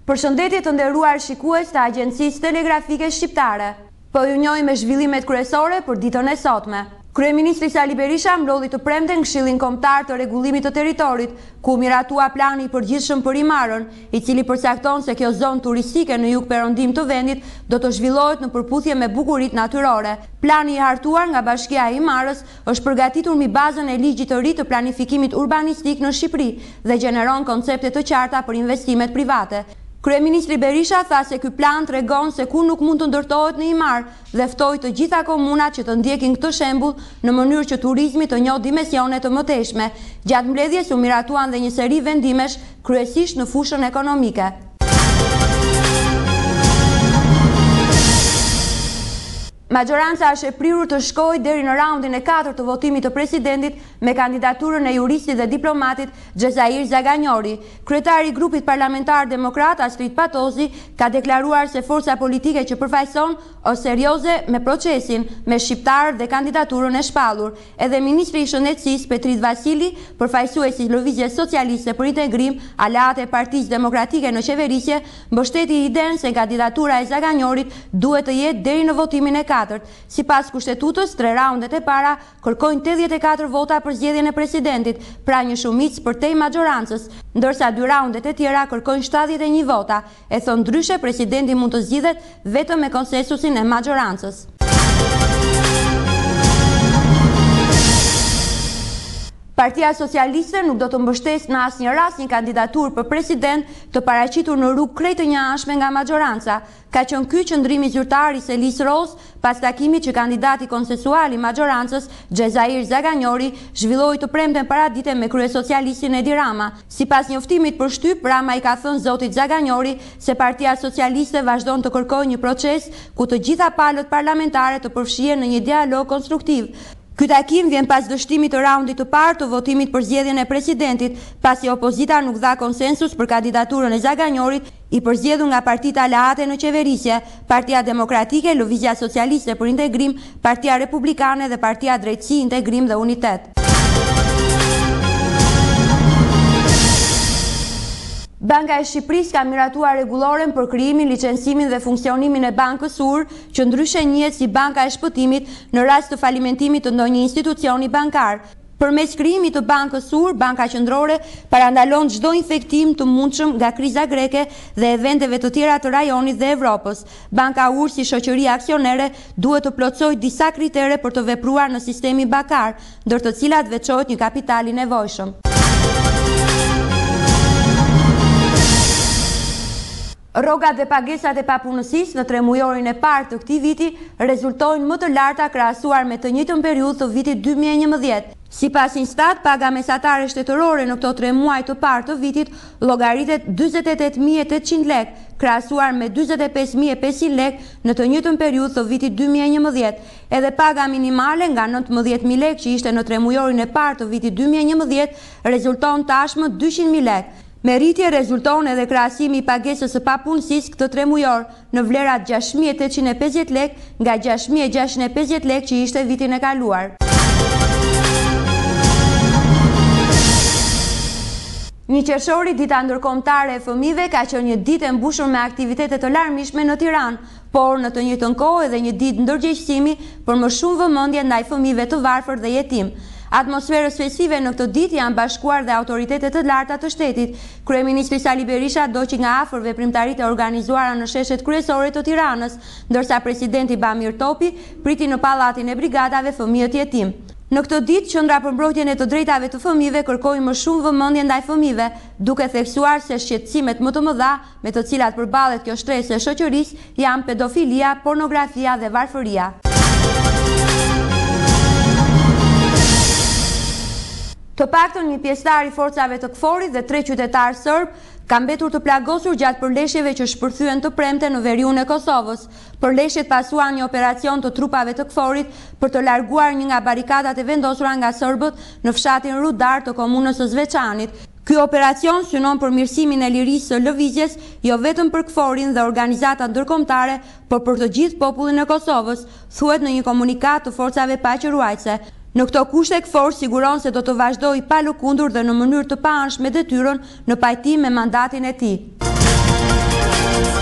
Përshëndetje të nderuar shikues të Agjencisë Telegrafike Shqiptare. Po ju njohim me zhvillimet kryesore për ditën e sotme. Kryeministri Sali Berisha mblodhi të premten Këshillin Kombëtar të Rregullimit të Territorit, ku miratua plani i përgjithshëm për Imarën, i cili përcakton se kjo zonë turistike në jug-perëndim të vendit do të zhvillohet në përputhje me bukuritë natyrore. Plani i hartuar nga Bashkia e Imarës është përgatitur mbi bazën e ligjit të ri të planifikimit urbanistik në Shqipëri dhe gjeneron koncepte të qarta për investimet private. Kryeministri Berisha tha se ky plan tregon se ku nuk mund të ndërtohet në Imar dhe ftoi të gjitha komunat që të ndjekin këtë shembull në mënyrë që turizmi të njohë dimensione të mëtejshme. Gjatë mbledhjes u miratuan dhe një seri vendimesh, kryesisht në fushën ekonomike. Majoranca është e prirur të shkojë deri në raundin e 4 të votimit të presidentit me kandidaturën e juristit dhe diplomatit Gjezair Zaganjori. Kryetari i grupit parlamentar demokrat Astrid Patozi ka deklaruar se forca politike që përfaqëson është serioze me procesin, me shqiptarët dhe kandidaturën e shpallur. Edhe ministri i Shëndetësisë Petrit Vasili, përfaqësuesi i Lëvizjes Socialiste për Integrim, aleate e Partisë Demokratike në qeverisje, mbështeti idenë se kandidatura e Zaganjorit duhet të jetë deri në votimin e 4. Sipas kushtetutës, 3 raundet e para kërkojnë 84 vota për zgjedhjen e presidentit, pra një shumicë përtej majorancës, ndërsa 2 raundet e tjera kërkojnë 71 vota. E thon ndryshe, presidenti mund të zgjidhet vetëm me konsensusin e majorancës. Partia Socialiste nuk do të mbështesë në asnjë rast një kandidaturë për president të paraqitur në rrugë krejt të njëanshme nga majoranca. Ka qenë ky qëndrimi zyrtar i Selis Ros pas takimit që kandidati konsensual i majorancës, Gjezair Zaganjori, zhvilloi të premten paradite me kryesocialistin Edi Rama. Sipas njoftimit për shtyp, Rama i ka thënë zotit Zaganjori se Partia Socialiste vazhdon të kërkojë një proces ku të gjitha palët parlamentare të përfshihen në një dialog konstruktiv. Ky takim vjen pas dështimit të raundit të parë të votimit për zgjedhjen e presidentit, pasi opozita nuk dha konsensus për kandidaturën e Zaganjorit, i përzgjedhur nga partitë aleate në qeverisje, Partia Demokratike, Lëvizja Socialiste për Integrim, Partia Republikane dhe Partia Drejtësi, Integrim dhe Unitet. Banka e Shqipërisë ka miratuar rregulloren për krijimin, licencimin dhe funksionimin e Bankës Sur, që ndryshe njihet si Banka e Shpëtimit në rast të falimentimit të ndonjë institucioni bankar. Përmes krijimit të Bankës Sur, Banka Qendrore parandalon çdo infektim të mundshëm nga kriza greke dhe eventeve të tjera të rajonit dhe Evropës. Banka Ur si shoqëri aksionere duhet të plotësojë disa kritere për të vepruar në sistemin bankar, ndër të cilat veçohet një kapital i nevojshëm. Rrogat dhe pagesat e papunësisë në 3 mujorin e parë të këtij viti rezultojnë më të larta krahasuar me të njëjtën periudhë të vitit 2011. Sipas Instat, paga mesatare shtetërore në këto 3 muaj të parë të vitit llogaritet 48.800 lekë, krahasuar me 45.500 lekë në të njëjtën periudhë të vitit 2011. Edhe paga minimale nga 19.000 lekë që ishte në 3 mujorin e parë të vitit 2011 rezulton tashmë 200.000 lekë. Me rritje rezulton edhe krahasimi i pagesës së papunësisë këtë 3 mujor në vlerat 6.850 lekë nga 6.650 lekë që ishte vitin e kaluar. Një qershori, dita ndërkombëtare e fëmijëve, ka qenë një ditë e mbushur me aktivitete të larmishme në Tiranë, por në të njëjtën kohë edhe një ditë ndërgjegjësimi për më shumë vëmendje ndaj fëmijëve të varfër dhe jetim. Atmosferës festive në këtë ditë janë bashkuar dhe autoritetet të larta të shtetit. Kryeministri Sali Berisha doqi nga afër veprimtaritë e organizuara në sheshet kryesore të Tiranës, ndërsa presidenti Bamir Topi priti në pallatin e brigadave fëmijët jetim. Në këtë ditë, Qendra për mbrojtjen e të drejtave të fëmijëve kërkoi më shumë vëmendje ndaj fëmijëve, duke theksuar se shqetësimet më të mëdha me të cilat përballet kjo shtresë e shoqërisë janë pedofilia, pornografia dhe varfëria. Të paktën një pjesëtar i forcave të KFOR-it dhe 3 qytetarë serb kanë mbetur të plagosur gjatë përleshjeve që shpërthyen të premte në veriun e Kosovës. Përleshjet pasuan një operacion të trupave të KFOR-it për të larguar një nga barikadat e vendosura nga serbët në fshatin Rudar të komunës së Zveçanit. Ky operacion synon përmirësimin e lirisë së lëvizjes, jo vetëm për KFOR-in dhe organizata ndërkombëtare, por për të gjithë popullin e Kosovës, thuhet në një komunikat të forcave paqëruajtëse. Në këto kushte, KFOR siguron se do të vazhdojë pa lëkundur dhe në mënyrë të paanshme detyrën në pajtim me mandatin e tij. Thank you.